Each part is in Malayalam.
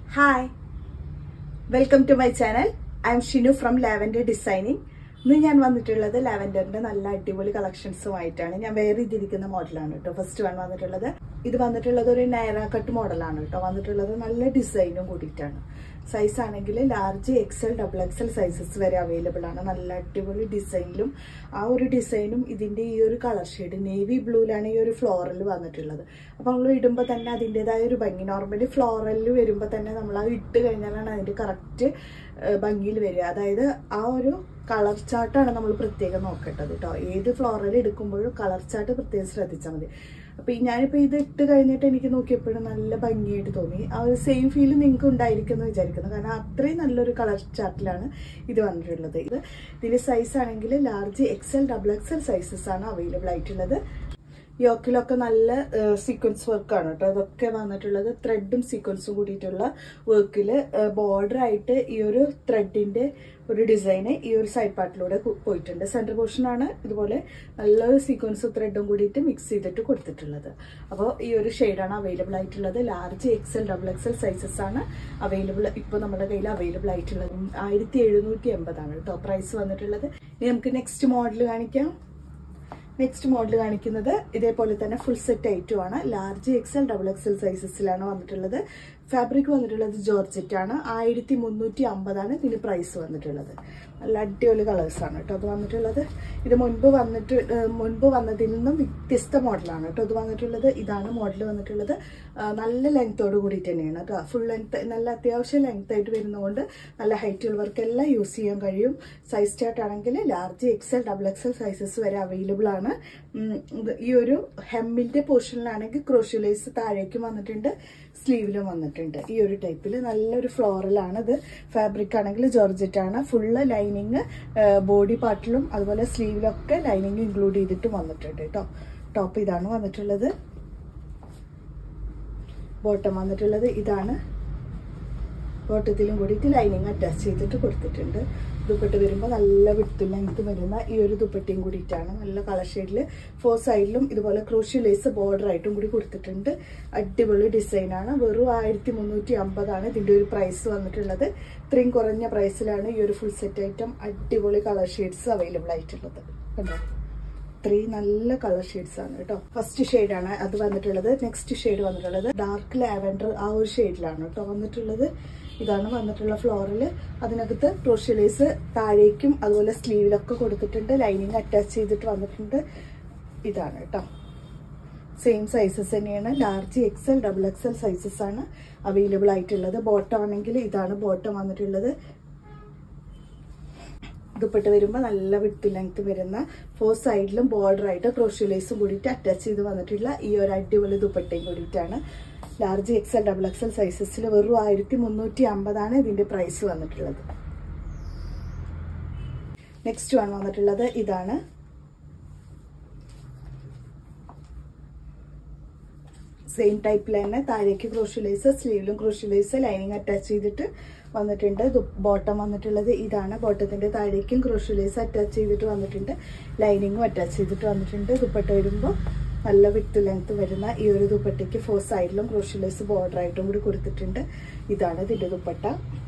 Hi, welcome to my channel. I am Shinu from Lavender Designing. Now I am going to lavender collections. I am wearing this model. First one this is a Naira cut model. This design size large XL double XL sizes very available. Design design this color shade navy blue floral. Normally floral correct color chart ആണ് നമ്മൾ പ്രത്യേകം നോക്കേണ്ടത് ട്ടോ ഏത് ഫ്ലോറൽ എടുക്കുമ്പോഴും കളർ ചാർട്ട് പ്രത്യേകം ശ്രദ്ധിച്ചാൽ മതി അപ്പോൾ ഞാൻ ഇപ്പോൾ ഇത് ഇട്ട് കഴിഞ്ഞിട്ട് എനിക്ക് നോക്കിയപ്പോൾ നല്ല ഭംഗിയായിട്ട് തോന്നി ആ ഒരു സെയിം ഫീൽ നിങ്ങൾക്ക് ഉണ്ടായിരിക്കും എന്ന് വിചാരിക്കുന്നു കാരണം അത്രയും നല്ലൊരു കളർ ചാർട്ടിലാണ് ഇത് വന്നിട്ടുള്ളത് ഇതിന്റെ സൈസ് ആണെങ്കിൽ large XL double XL sizes ആണ് അവൈലബിൾ ആയിട്ടുള്ളത് യോക്കിലൊക്കെ നല്ല സീക്വൻസ് വർക്ക് ആണ് ട്ടോ അതൊക്കെ വന്നിട്ടുള്ളത് ത്രെഡും സീക്വൻസും കൂടിയിട്ടുള്ള വർക്കിൽ ബോർഡർ ആയിട്ട് ഈ ഒരു ത്രെഡിന്റെ ഒരു ഡിസൈൻ ഈ ഒരു സൈഡ് പാർട്ടിലൂടെ പോയിട്ടുണ്ട് സെന്റർ പോർഷൻ ആണ് ഇതുപോലെ നല്ലൊരു സീക്വൻസ് ത്രെഡും കൂടിയിട്ട് മിക്സ് ചെയ്തിട്ട് കൊടുത്തിട്ടുള്ളത് അപ്പോൾ ഈ ഒരു ഷെയ്ഡ് ആണ് അവൈലബിൾ ആയിട്ടുള്ളത് large XL double XL sizes ആണ് അവൈലബിൾ ഇപ്പോൾ നമ്മുടെ കയ്യിൽ അവൈലബിൾ ആയിട്ടുള്ളത് 1780 ആണ് ട്ടോ പ്രൈസ് വന്നിട്ടുള്ളത് ഇനി നമുക്ക് നെക്സ്റ്റ് മോഡൽ കാണിക്കാം Next model കാണിക്കുന്നത് ഇതേപോലെ തന്നെ ഫുൾ സെറ്റ് ഐറ്റം ആണ് ലാർജ് XL ഡബിൾ XL സൈസസിലാണ് വന്നിട്ടുള്ളത് ഫാബ്രിക് വന്നിട്ടുള്ളത് ജോർജറ്റ് ആണ് 1350 ആണ് ഇതിന്റെ പ്രൈസ് വന്നിട്ടുള്ളത് നല്ല അടിപൊളി കളേഴ്സ് ആണ് ട്ടോ അത് വന്നിട്ടുള്ളത് ഇത് മുൻപ് വന്നതിൽ നിന്നും വ്യത്യസ്ത മോഡലാണ് ട്ടോ ഇത് വന്നിട്ടുള്ളത് ഇതാണ് മോഡൽ വന്നിട്ടുള്ളത് നല്ല ലെങ്തോട് കൂടി തന്നെയാണ് ട്ടോ ഫുൾ ലെങ്ത് നല്ല അത്യാവശ്യം ലെങ്ത് ആയിട്ട് വരുന്നതുകൊണ്ട് നല്ല ഹൈറ്റ് ഉള്ളവർക്കെല്ലാം യൂസ് ചെയ്യാൻ കഴിയും സൈസ് ചാർട്ട് ആണെങ്കിൽ large XL double XL sizes വരെ അവൈലബിൾ ആണ് ഈ ഒരു ഹെമ്മിന്റെ പോർഷനിലാണെങ്കിൽ ക്രോഷ്യോ ലേസ് താഴേക്കും വന്നിട്ടുണ്ട് സ്ലീവിലും വന്നിട്ടുണ്ട് ഈ ഒരു ടൈപ്പിൽ നല്ലൊരു ഫ്ലോറൽ ആണ് ഇത് ഫാബ്രിക് ആണെങ്കിൽ ജോർജറ്റ് ആണ് ഫുള്ള് ലൈനിങ് ബോഡി പാർട്ടിലും അതുപോലെ സ്ലീവിലൊക്കെ ലൈനിങ് ഇൻക്ലൂഡ് ചെയ്തിട്ട് വന്നിട്ടുണ്ട് കേട്ടോ ടോപ്പ് ഇതാണ് വന്നിട്ടുള്ളത് ബോട്ടം വന്നിട്ടുള്ളത് ഇതാണ് ബോട്ടത്തിലും കൂടിയിട്ട് ലൈനിങ് അറ്റാച്ച് ചെയ്തിട്ട് കൊടുത്തിട്ടുണ്ട് ദുപ്പട്ട വരുമ്പോൾ നല്ല വിട്ട് ലെങ്ത് വരുന്ന ഈ ഒരു ദുപ്പട്ടയും കൂടിയിട്ടാണ് നല്ല കളർ ഷെയ്ഡിൽ ഫോർ സൈഡിലും ഇതുപോലെ ക്രോഷ്യോ ലേസ് ബോർഡർ ആയിട്ടും കൂടി കൊടുത്തിട്ടുണ്ട് അടിപൊളി ഡിസൈൻ ആണ് വെറും 1350 ആണ് ഇതിന്റെ ഒരു പ്രൈസ് വന്നിട്ടുള്ളത് ഇത്രയും കുറഞ്ഞ പ്രൈസിലാണ് ഈ ഒരു ഫുൾ സെറ്റ് ഐറ്റം അടിപൊളി കളർ ഷെയ്ഡ്സ് അവൈലബിൾ ആയിട്ടുള്ളത് കണ്ടോ ഇത്രയും നല്ല കളർ ഷെയ്ഡ്സ് ആണ് കേട്ടോ ഫസ്റ്റ് ഷെയ്ഡ് ആണ് അത് വന്നിട്ടുള്ളത് നെക്സ്റ്റ് ഷെയ്ഡ് വന്നിട്ടുള്ളത് ഡാർക്ക് ലാവൻഡർ ആ ഒരു ഷെയ്ഡിലാണ് കേട്ടോ വന്നിട്ടുള്ളത് ഇതാണ് വന്നിട്ടുള്ള ഫ്ലോറിൽ അതിനകത്ത് ക്രോഷ്യോ ലേസ് താഴേക്കും അതുപോലെ സ്ലീവിലൊക്കെ കൊടുത്തിട്ടുണ്ട് ലൈനിങ് അറ്റാച്ച് ചെയ്തിട്ട് വന്നിട്ടുണ്ട് ഇതാണ് കേട്ടോ സെയിം സൈസസ് തന്നെയാണ് large XL double XL sizes ആണ് അവൈലബിൾ ആയിട്ടുള്ളത് ബോട്ടം ആണെങ്കിൽ ഇതാണ് ബോട്ടം വന്നിട്ടുള്ളത് ദുപ്പട്ട വരുമ്പോൾ നല്ല വിട്ട് ലെങ്ത് വരുന്ന ഫോർ സൈഡിലും ബോർഡർ ആയിട്ട് ക്രോഷ്യോ ലേസും കൂടിയിട്ട് അറ്റാച്ച് ചെയ്ത് വന്നിട്ടുള്ള ഈ ഒരു അടിപൊളി ദുപ്പട്ടയും കൂടിയിട്ടാണ് ലാർജ് XL ഡബിൾ XL സൈസസിൽ വെറും 1350 ആണ് ഇതിന്റെ പ്രൈസ് വന്നിട്ടുള്ളത് നെക്സ്റ്റ് വൺ വന്നിട്ടുള്ളത് ഇതാണ് സെയിം ടൈപ്പിൽ തന്നെ താഴേക്ക് ക്രോഷ്യോ ലേസ് സ്ലീവിലും ക്രോഷ്യോ ലേസ് ലൈനിങ് അറ്റാച്ച് ചെയ്തിട്ട് വന്നിട്ടുണ്ട് ബോട്ടം വന്നിട്ടുള്ളത് ഇതാണ് ബോട്ടത്തിന്റെ താഴേക്കും ക്രോഷ്യോ ലേസ് അറ്റാച്ച് ചെയ്തിട്ട് വന്നിട്ടുണ്ട് ലൈനിങ്ങും അറ്റാച്ച് ചെയ്തിട്ട് വന്നിട്ടുണ്ട് ദുപ്പട്ട വരുമ്പോൾ നല്ല വിട്ട് ലെങ്ത് വരുന്ന ഈ ഒരു ദുപ്പട്ടയ്ക്ക് ഫോർ സൈഡിലും ക്രോഷ്യോ ലേസ് ബോർഡർ ആയിട്ടും കൂടി കൊടുത്തിട്ടുണ്ട് ഇതാണ് ഇതിന്റെ ദുപ്പട്ട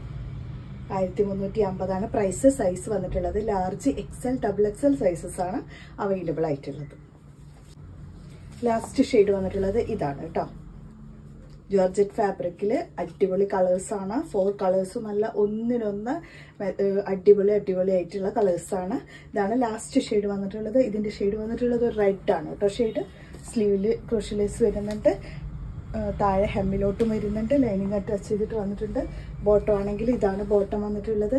1350 ആണ് പ്രൈസ് സൈസ് വന്നിട്ടുള്ളത് large XL double XL sizes ആണ് അവൈലബിൾ ആയിട്ടുള്ളത് ലാസ്റ്റ് ഷെയ്ഡ് വന്നിട്ടുള്ളത് ഇതാണ് കേട്ടോ ജോർജറ്റ് ഫാബ്രിക്കിൽ അടിപൊളി കളേഴ്സ് ആണ് ഫോർ കളേഴ്സും നല്ല ഒന്നിനൊന്ന് അടിപൊളി ആയിട്ടുള്ള കളേഴ്സ് ആണ് ഇതാണ് ലാസ്റ്റ് ഷെയ്ഡ് വന്നിട്ടുള്ളത് ഇതിന്റെ ഷെയ്ഡ് വന്നിട്ടുള്ളത് റെഡ് ആണ് കേട്ടോ ഷെയ്ഡ് സ്ലീവില് ക്രോഷ്യോ ലേസ് വരുന്നുണ്ട് താഴെ ഹെമ്മിലോട്ടും വരുന്നുണ്ട് ലൈനിങ് അറ്റാച്ച് ചെയ്തിട്ട് വന്നിട്ടുണ്ട് ബോട്ടം ആണെങ്കിൽ ഇതാണ് ബോട്ടം വന്നിട്ടുള്ളത്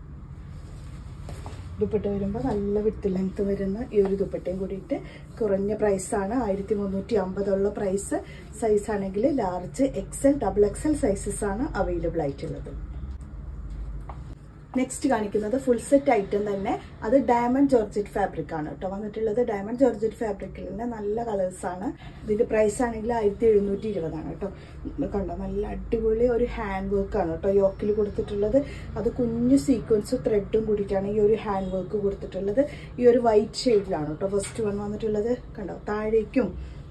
ദുപ്പട്ട വരുമ്പോൾ നല്ല വിട്ട് ലെങ്ത് വരുന്ന ഈ ഒരു ദുപ്പട്ടയും കൂടിയിട്ട് കുറഞ്ഞ പ്രൈസാണ് 1350 ഉള്ള പ്രൈസ് സൈസ് ആണെങ്കിൽ large XL double XL sizes ആണ് അവൈലബിൾ ആയിട്ടുള്ളത് നെക്സ്റ്റ് കാണിക്കുന്നത് ഫുൾ സെറ്റ് ഐറ്റം തന്നെ അത് ഡയമണ്ട് ജോർജറ്റ് ഫാബ്രിക് ആണ് കേട്ടോ വന്നിട്ടുള്ളത് ഡയമണ്ട് ജോർജറ്റ് ഫാബ്രിക്കിൽ തന്നെ നല്ല കളേഴ്സ് ആണ് ഇതിന്റെ പ്രൈസ് ആണെങ്കിൽ 1720 ആണ് കേട്ടോ കണ്ടോ നല്ല അടിപൊളി ഒരു ഹാൻഡ് വർക്ക് ആണ് കേട്ടോ യോക്കിൽ കൊടുത്തിട്ടുള്ളത് അത് കുഞ്ഞു സീക്വൻസ് ത്രെഡും കൂടിയിട്ടാണ് ഈ ഒരു ഹാൻഡ് വർക്ക് കൊടുത്തിട്ടുള്ളത് ഈ ഒരു വൈറ്റ് ഷെയ്ഡിലാണ് കേട്ടോ ഫസ്റ്റ് വൺ വന്നിട്ടുള്ളത് കണ്ടോ താഴേക്കും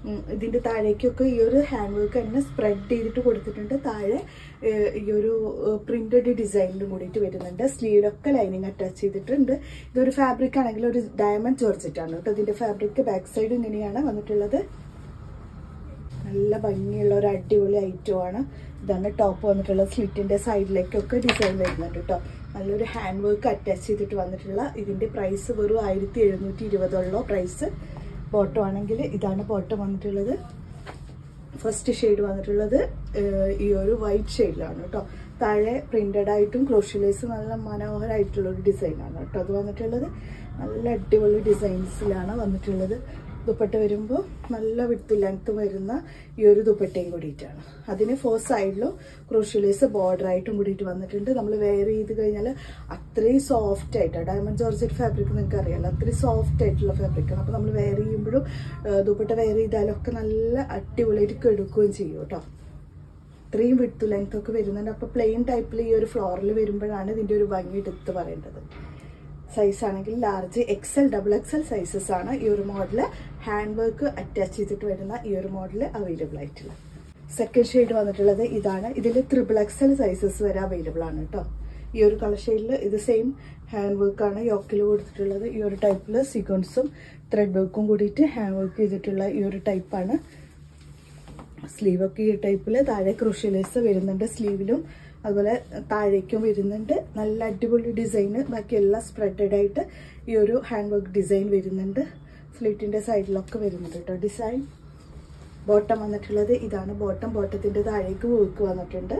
ഇതിൻ്റെ താഴേക്കൊക്കെ ഈ ഒരു ഹാൻഡ് വർക്ക് തന്നെ സ്പ്രെഡ് ചെയ്തിട്ട് കൊടുത്തിട്ടുണ്ട്. താഴെ ഈ ഒരു പ്രിന്റഡ് ഡിസൈനിലും കൂടിയിട്ട് വരുന്നുണ്ട്. സ്ലീവിലൊക്കെ ലൈനിങ് അറ്റാച്ച് ചെയ്തിട്ടുണ്ട്. ഇതൊരു ഫാബ്രിക് ആണെങ്കിൽ ഒരു ഡയമണ്ട് ജോർജറ്റ് ആണ് കേട്ടോ. ഇതിന്റെ ഫാബ്രിക് ബാക്ക് സൈഡ് ഇങ്ങനെയാണ് വന്നിട്ടുള്ളത്. നല്ല ഭംഗിയുള്ള ഒരു അടിപൊളി ഐറ്റം ആണ്. ഇതാണ് ടോപ്പ് വന്നിട്ടുള്ളത്. സ്ലിറ്റിന്റെ സൈഡിലേക്കൊക്കെ ഡിസൈൻ വരുന്നുണ്ട് കേട്ടോ. നല്ലൊരു ഹാൻഡ് വർക്ക് അറ്റാച്ച് ചെയ്തിട്ട് വന്നിട്ടുള്ള ഇതിന്റെ പ്രൈസ് വെറും 1720 പ്രൈസ്. ബോട്ടം ആണെങ്കിൽ ഇതാണ് ബോട്ടം വന്നിട്ടുള്ളത്. ഫസ്റ്റ് ഷെയ്ഡ് വന്നിട്ടുള്ളത് ഈ ഒരു വൈറ്റ് ഷെയ്ഡിലാണ് കേട്ടോ. താഴെ പ്രിന്റഡ് ആയിട്ടും ക്രോഷ്യലേസ് നല്ല മനോഹരമായിട്ടുള്ള ഒരു ഡിസൈനാണ് കേട്ടോ അത് വന്നിട്ടുള്ളത്. നല്ല അടിപൊളി ഡിസൈൻസിലാണ് വന്നിട്ടുള്ളത്. ദുപ്പട്ട വരുമ്പോൾ നല്ല വിഡ്ത്ത് ലെങ്ത് വരുന്ന ഈ ഒരു ദുപ്പട്ടയും കൂടിയിട്ടാണ്. അതിന് 4 സൈഡിലും ക്രോഷ്യലേസ് ബോർഡർ ആയിട്ടും കൂടിയിട്ട് വന്നിട്ടുണ്ട്. നമ്മൾ വെയർ ചെയ്ത് കഴിഞ്ഞാൽ അത്രയും സോഫ്റ്റ് ആയിട്ടാണ്. ഡയമണ്ട് ജോർജറ്റ് ഫാബ്രിക് നിങ്ങൾക്ക് അറിയാമല്ലോ, അത്രയും സോഫ്റ്റ് ആയിട്ടുള്ള ഫാബ്രിക്കാണ്. അപ്പോൾ നമ്മൾ വെയർ ചെയ്യുമ്പോഴും ദുപ്പട്ട വെയർ ചെയ്താലൊക്കെ നല്ല അടിപൊളിയായിട്ട് എടുക്കുകയും ചെയ്യും കേട്ടോ. ഇത്രയും വിഡ്ത്ത് ലെങ്ത് ഒക്കെ വരുന്നുണ്ട്. അപ്പോൾ പ്ലെയിൻ ടൈപ്പിൽ ഈ ഒരു ഫ്ലോറിൽ വരുമ്പോഴാണ് ഇതിൻ്റെ ഒരു ഭംഗി എടുത്ത് പറയേണ്ടത്. സൈസ് ആണെങ്കിൽ ലാർജ് XL XXL സൈസസ് ആണ് ഈ ഒരു മോഡല്. ഹാൻഡ് വർക്ക് അറ്റാച്ച് ചെയ്തിട്ട് വരുന്ന ഈ ഒരു മോഡല് അവൈലബിൾ ആയിട്ടുള്ള. സെക്കൻഡ് ഷെയ്ഡ് വന്നിട്ടുള്ളത് ഇതാണ്. ഇതിൽ XXL സൈസസ് വരെ അവൈലബിൾ ആണ് കേട്ടോ. ഈ ഒരു കളർ ഷെയ്ഡിൽ ഇത് സെയിം ഹാൻഡ് വർക്കാണ് യോക്കിൽ കൊടുത്തിട്ടുള്ളത്. ഈ ഒരു ടൈപ്പിൽ സീക്വൻസും ത്രെഡ് വർക്കും കൂടിയിട്ട് ഹാൻഡ് വർക്ക് ചെയ്തിട്ടുള്ള ഈ ഒരു ടൈപ്പാണ്. സ്ലീവൊക്കെ ഈ ടൈപ്പിൽ താഴെ ക്രോഷ്യലേസ് വരുന്നുണ്ട്. സ്ലീവിലും അതുപോലെ താഴേക്കും വരുന്നുണ്ട്. നല്ല അടിപൊളി ഡിസൈന്. ബാക്കി എല്ലാം സ്പ്രെഡഡ് ആയിട്ട് ഈ ഒരു ഹാൻഡ് വർക്ക് ഡിസൈൻ വരുന്നുണ്ട്. സ്ലിറ്റിന്റെ സൈഡിലൊക്കെ വരുന്നുണ്ട് കേട്ടോ ഡിസൈൻ. ബോട്ടം വന്നിട്ടുള്ളത് ഇതാണ് ബോട്ടം. ബോട്ടത്തിന്റെ താഴേക്ക് വർക്ക് വന്നിട്ടുണ്ട്.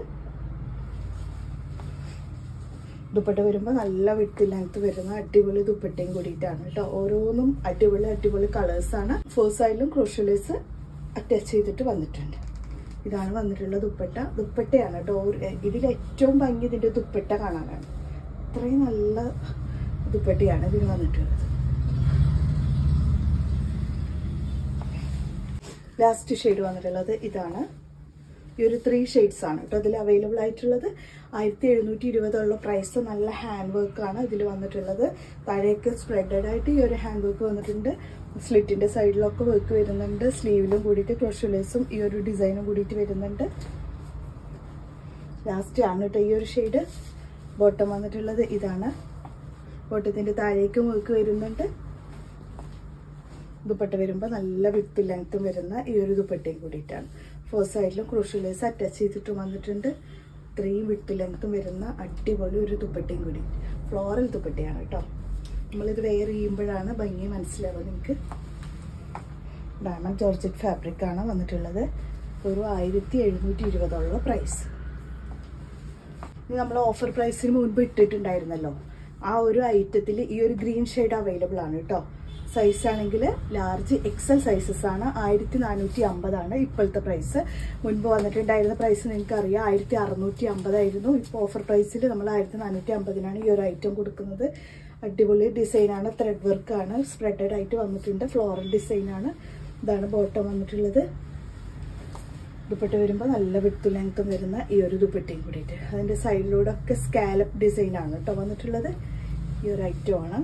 ദുപ്പട്ട വരുമ്പോൾ നല്ല വിഡ്ത്ത് ലെങ്ത് വരുന്ന അടിപൊളി ദുപ്പട്ടയും കൂടിയിട്ടാണ് കേട്ടോ. ഓരോന്നും അടിപൊളി കളേഴ്സാണ്. 4 സൈഡിലും ക്രോഷ്യലേസ് അറ്റാച്ച് ചെയ്തിട്ട് വന്നിട്ടുണ്ട്. ഇതാണ് വന്നിട്ടുള്ള ദുപ്പട്ട. ദുപ്പട്ടയാണ് കേട്ടോ. ഇതിൽ ഏറ്റവും ഭംഗി ഇതിന്റെ ദുപ്പട്ട കാണാനാണ്. അത്രയും നല്ല ദുപ്പട്ടയാണ് ഇതിന് വന്നിട്ടുള്ളത്. ലാസ്റ്റ് ഷെയ്ഡ് വന്നിട്ടുള്ളത് ഇതാണ്. ഈ ഒരു 3 ഷെയ്ഡ്സ് ആണ് കേട്ടോ അതിൽ അവൈലബിൾ ആയിട്ടുള്ളത്. 1720 പ്രൈസ്. നല്ല ഹാൻഡ് വർക്കാണ് ഇതിൽ വന്നിട്ടുള്ളത്. താഴേക്ക് സ്പ്രെഡഡ് ആയിട്ട് ഈ ഒരു ഹാൻഡ് വർക്ക് വന്നിട്ടുണ്ട്. സ്ലിറ്റിന്റെ സൈഡിലൊക്കെ വർക്ക് വരുന്നുണ്ട്. സ്ലീവിലും കൂടിയിട്ട് ക്രോഷ്യലേസും ഈ ഒരു ഡിസൈനും കൂടിയിട്ട് വരുന്നുണ്ട്. ലാസ്റ്റ് ആണ് കേട്ടോ ഈ ഒരു ഷെയ്ഡ്. ബോട്ടം വന്നിട്ടുള്ളത് ഇതാണ്. ബോട്ടത്തിന്റെ താഴേക്കും വർക്ക് വരുന്നുണ്ട്. ദുപ്പട്ട വരുമ്പോൾ നല്ല വിഡ്ത്ത് ലെങ്ത്തും വരുന്ന ഈ ഒരു ദുപ്പട്ടയും കൂടിയിട്ടാണ്. 4 സൈഡിലും ക്രോഷ്യലേസ് അറ്റാച്ച് ചെയ്തിട്ട് വന്നിട്ടുണ്ട്. ഇത്രയും വിഡ്ത്ത് ലെങ്ത്തും വരുന്ന അടിപൊളി ഒരു ദുപ്പട്ടയും കൂടി. ഫ്ലോറൽ ദുപ്പട്ടയാണ് കേട്ടോ. നമ്മളിത് വെയർ ചെയ്യുമ്പോഴാണ് ഭംഗി മനസ്സിലാവുക നിങ്ങൾക്ക്. ഡയമണ്ട് ജോർജറ്റ് ഫാബ്രിക് ആണ് വന്നിട്ടുള്ളത്. ഒരു 1720 പ്രൈസ്. ഇത് നമ്മൾ ഓഫർ പ്രൈസിന് മുൻപ് ഇട്ടിട്ടുണ്ടായിരുന്നല്ലോ. ആ ഒരു ഐറ്റത്തിൽ ഈ ഒരു ഗ്രീൻ ഷെയ്ഡ് അവൈലബിൾ ആണ് കേട്ടോ. സൈസ് ആണെങ്കിൽ ലാർജ് XL സൈസസ് ആണ്. 1450 ആണ് ഇപ്പോഴത്തെ പ്രൈസ്. മുൻപ് വന്നിട്ടുണ്ടായിരുന്ന പ്രൈസ് നിങ്ങൾക്ക് അറിയാം 1650 ആയിരുന്നു. ഇപ്പോൾ ഓഫർ പ്രൈസിൽ നമ്മൾ 1450 ഈ ഒരു ഐറ്റം കൊടുക്കുന്നത്. അടിപൊളി ഡിസൈനാണ്. ത്രെഡ് വർക്കാണ്. സ്പ്രെഡഡ് ആയിട്ട് വന്നിട്ടുണ്ട്. ഫ്ലോറൽ ഡിസൈനാണ്. ഇതാണ് ബോട്ടം വന്നിട്ടുള്ളത്. ദുപ്പട്ട വരുമ്പോൾ നല്ല വിഡ്ത്ത് ലെങ്ത്തും വരുന്ന ഈ ഒരു ദുപ്പട്ടയും കൂടിയിട്ട്. അതിൻ്റെ സൈഡിലൂടെ ഒക്കെ സ്കാലപ്പ് ഡിസൈനാണ് കേട്ടോ വന്നിട്ടുള്ളത്. ഈ ഒരു ഐറ്റമാണ്.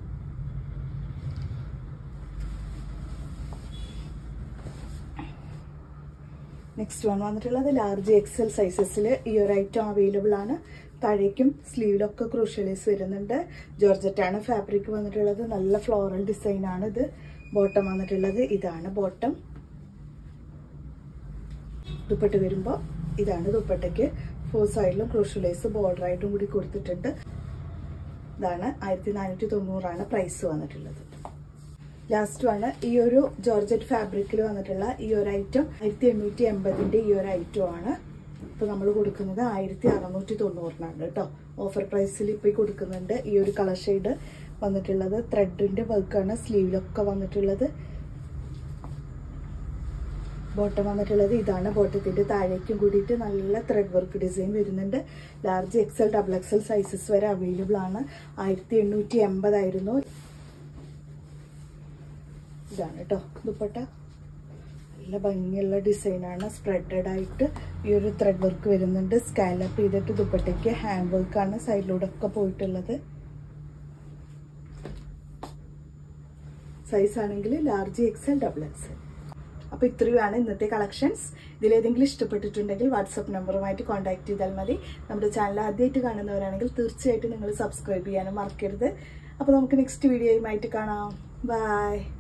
നെക്സ്റ്റ് വൺ വന്നിട്ടുള്ളത് ലാർജ് XL സൈസസിൽ ഈ ഒരു ഐറ്റം അവൈലബിൾ ആണ്. താഴേക്കും സ്ലീവിലൊക്കെ ക്രോഷ്യലേസ് വരുന്നുണ്ട്. ജോർജറ്റാണ് ഫാബ്രിക് വന്നിട്ടുള്ളത്. നല്ല ഫ്ലോറൽ ഡിസൈനാണ് ഇത്. ബോട്ടം വന്നിട്ടുള്ളത് ഇതാണ് ബോട്ടം. ദുപ്പട്ട വരുമ്പോൾ ഇതാണ് ദുപ്പട്ടയ്ക്ക്. 4 സൈഡിലും ക്രോഷ്യലേസ് ബോർഡർ ആയിട്ടും കൂടി കൊടുത്തിട്ടുണ്ട്. ഇതാണ് 1490 പ്രൈസ് വന്നിട്ടുള്ളത്. ലാസ്റ്റ് ആണ് ഈ ഒരു ജോർജറ്റ് ഫാബ്രിക്കിൽ വന്നിട്ടുള്ള ഈ ഒരു ഐറ്റം. 1880 ഈ ഒരു ഐറ്റം ആണ്. ഇപ്പോൾ നമ്മൾ കൊടുക്കുന്നത് 1690 കേട്ടോ. ഓഫർ പ്രൈസിൽ ഇപ്പോൾ കൊടുക്കുന്നുണ്ട്. ഈ ഒരു കളർ ഷെയ്ഡ് വന്നിട്ടുള്ളത് ത്രെഡിന്റെ വർക്കാണ്. സ്ലീവിലൊക്കെ വന്നിട്ടുള്ളത്. ബോട്ടം വന്നിട്ടുള്ളത് ഇതാണ്. ബോട്ടത്തിന്റെ താഴേക്കും കൂടിയിട്ട് നല്ല ത്രെഡ് വർക്ക് ഡിസൈൻ വരുന്നുണ്ട്. ലാർജ് XL XXL സൈസസ് വരെ അവൈലബിൾ ആണ്. 1880 ആയിരുന്നു. ഇതാണ് കേട്ടോ ദുപ്പട്ട. നല്ല ഭംഗിയുള്ള ഡിസൈനാണ്. സ്പ്രെഡഡ് ആയിട്ട് ഈ ഒരു ത്രെഡ് വർക്ക് വരുന്നുണ്ട്. സ്കാലപ്പ് ചെയ്തിട്ട് ദുപ്പട്ടയ്ക്ക് ഹാൻഡ് വർക്കാണ് സൈഡിലൂടെ ഒക്കെ പോയിട്ടുള്ളത്. സൈസ് ആണെങ്കിൽ ലാർജ് XL XXL. അപ്പോൾ ഇത്രയുമാണ് ഇന്നത്തെ കളക്ഷൻസ്. ഇതിലേതെങ്കിലും ഇഷ്ടപ്പെട്ടിട്ടുണ്ടെങ്കിൽ വാട്സപ്പ് നമ്പറുമായിട്ട് കോൺടാക്ട് ചെയ്താൽ മതി. നമ്മുടെ ചാനൽ ആദ്യമായിട്ട് കാണുന്നവരാണെങ്കിൽ തീർച്ചയായിട്ടും നിങ്ങൾ സബ്സ്ക്രൈബ് ചെയ്യാനും മറക്കരുത്. അപ്പോൾ നമുക്ക് നെക്സ്റ്റ് വീഡിയോയുമായിട്ട് കാണാം. ബൈ.